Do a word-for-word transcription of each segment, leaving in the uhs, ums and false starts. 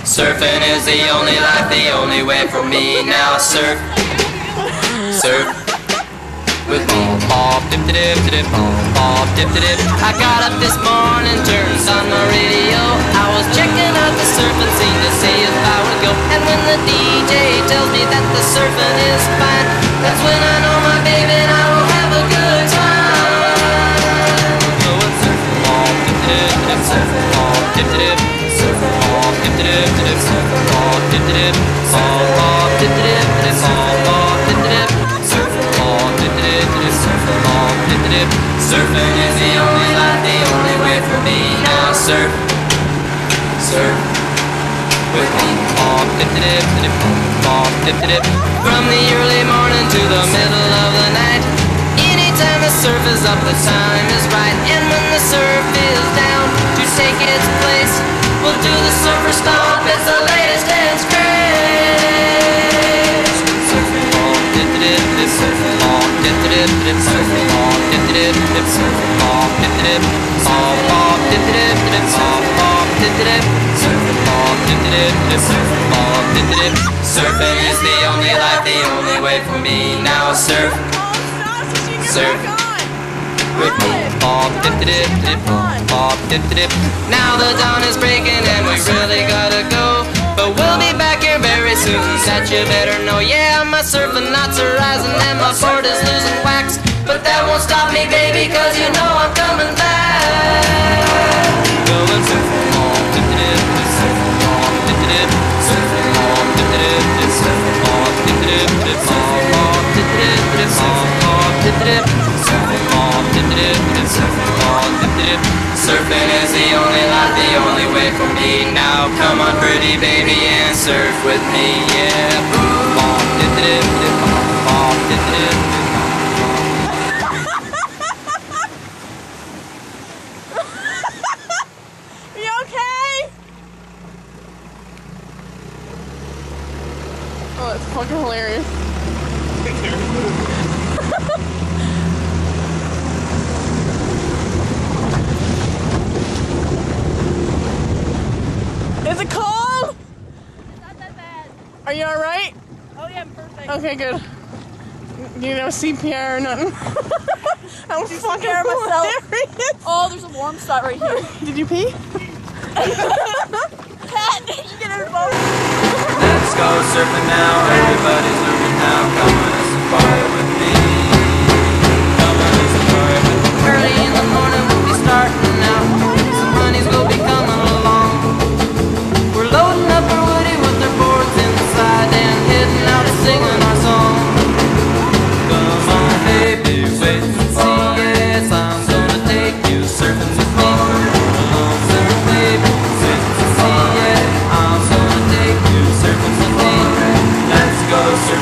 Surfing is the only life, the only way for me. Now surf, surf with me. Pop, dip, dip, dip, pop, pop, dip, dip. I got up this morning, turned on my radio. I was checking out the surfing scene to see if I would go. And when the D J tells me that the surfing is fine, that's when I know my baby and I will have a good time. Go and surf, pop, dip, dip, dip, surf, pop, dip, dip, surf, pop, dip, dip, dip, surf, pop, dip, dip, pop, pop, dip, dip, dip, pop, pop, dip, dip, surf, pop, dip, dip, dip, surf, pop, dip, dip. Surfing is the only life, the only way for me. Now surf, surf with me. Pop, dip, dip, dip, pop, dip, dip. From the early morning to the middle of the night, anytime the surf is up, the time is right. And when the surf is down to take its place, we'll do the surfer stomp. It's the latest dance craze. Surfing, pop, dip, dip, dip, surfing, pop, dip, dip, dip, surfing, pop, dip, dip, dip, surfing, pop, dip, dip, pop, pop, dip, dip, dip, pop, pop, dip, dip, surfing, pop, dip, dip, dip, surfing, pop, dip, dip. Surfing is the only life, the only way for me. Now surf, surf with me. Pop, dip, dip, dip, pop, dip, dip. Now the dawn is breaking and we really gotta go, but we'll be back here very soon, that you better know. Yeah, my surfing knots are rising and my board is losing wax, but that won't stop me, baby, cause you know I'm coming back. Go and surf, pop, dip, dip, dip, surf, pop, dip, dip, surf, pop, dip, dip, dip, surf, pop, dip, dip, dip, pop, pop, dip, dip, dip, pop, pop, dip, dip, surf, pop, dip, dip, dip, surf, pop, dip, dip. Surfing is the only life, the only way for me. Now come on, pretty baby, and surf with me, yeah. Pop, dip, dip, dip, pop, pop, dip, dip, dip. Are you okay? Oh, that's fucking hilarious. Is it cold? It's not that bad. Are you alright? Oh yeah, I'm perfect. Okay, good. You know C P R or nothing? I'm Do fucking C P R myself. hilarious. Oh, there's a warm spot right here. Did you pee? Pat, did you get involved? Let's go surfing now, everybody's learning how. Come on, it's a party with me. Come on, it's a party with me. Early in the morning we'll be starting now. Some honeys will be coming along. We're loading up our woody with their boards inside and heading out and singing our song. Come on, baby, wait and see. Yes, I'm gonna take you surfing with me. Come on, surf, baby, wait and see. Yeah, I'm gonna take you surfing with me. Let's go surfing.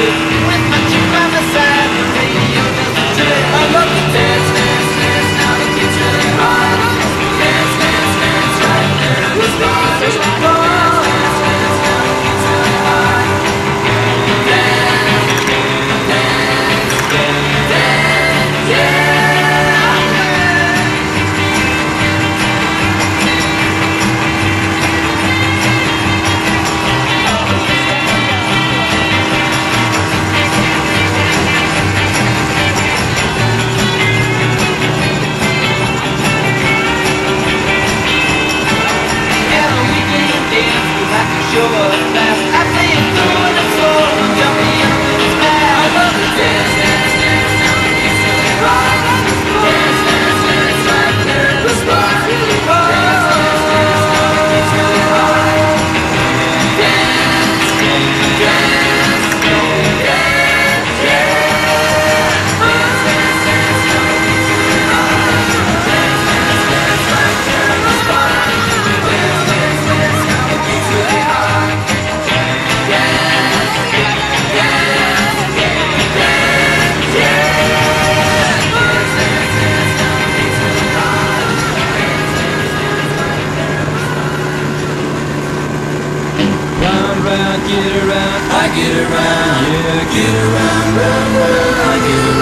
with my chick by my side. The radio doesn't trip. I love to dance, dance, dance. Now the kids really hard. Dance, dance, dance. Right there in the spot. Dance, dance, dance. Now the kids really hard. Dance, dance, dance, dance, yeah. Show up fast. I play it good and soul. Jump me up in the sky. I love to dance, dance, dance. Now the kids really rock. Dance, dance, dance. Right there in the spot. Really rock. Dance, dance, dance. Now the kids really rock. Dance, dance, dance, dance, yeah. Dance, dance, dance. Now the kids really rock. Dance, dance, dance. Right there in the spot. Dance, dance, dance. Now the kids really rock. Round, round, get around, I get around, yeah, get around, round, round, I get around.